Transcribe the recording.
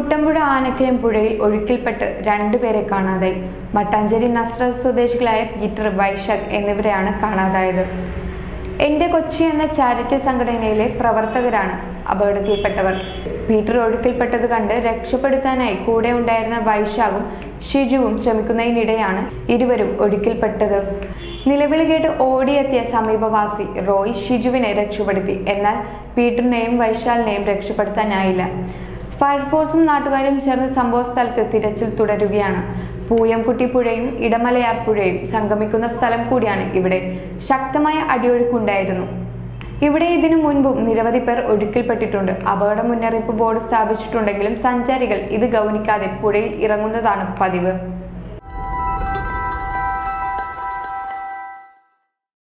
കുട്ടമ്പുഴ ആനക്കയം പുഴയിൽ ഒഴുക്കിൽപ്പെട്ട് രണ്ടുപേരെ കാണാതായി. മട്ടാഞ്ചേരി നസ്രത്ത് സ്വദേശികളായ പീറ്റർ, വൈശാഖ് എന്നിവരെയാണ് കാണാതായത്. എന്റെ കൊച്ചി എന്ന ചാരിറ്റി സംഘടനയിലെ പ്രവർത്തകരാണ് അപകടത്തിൽപ്പെട്ടവർ. പീറ്റർ ഒഴുക്കിൽപ്പെട്ടത് കണ്ട് രക്ഷപ്പെടുത്താനായി കൂടെ ഉണ്ടായിരുന്ന വൈശാഖും ഷിജുവും ശ്രമിക്കുന്നതിനിടെയാണ് ഇരുവരും ഒഴുക്കിൽപ്പെട്ടത്. നിലവിളി കേട്ട് ഓടിയെത്തിയ സമീപവാസി റോയ് ഷിജുവിനെ രക്ഷപ്പെടുത്തി. എന്നാൽ പീറ്ററിനെയും വൈശാലിനെയും രക്ഷപ്പെടുത്താനായില്ല. ഫയർഫോഴ്സും നാട്ടുകാരും ചേർന്ന് സംഭവ സ്ഥലത്ത് തിരച്ചിൽ തുടരുകയാണ്. പൂയംകുട്ടി പുഴയും ഇടമലയാർ പുഴയും സംഗമിക്കുന്ന സ്ഥലം കൂടിയാണ് ഇവിടെ. ശക്തമായ അടിയൊഴുക്കുണ്ടായിരുന്നു. ഇവിടെ ഇതിനു മുൻപും നിരവധി പേർ ഒഴുക്കിൽപ്പെട്ടിട്ടുണ്ട്. അപകട മുന്നറിയിപ്പ് ബോർഡ് സ്ഥാപിച്ചിട്ടുണ്ടെങ്കിലും സഞ്ചാരികൾ ഇത് ഗൗനിക്കാതെ പുഴയിൽ ഇറങ്ങുന്നതാണ് പതിവ്.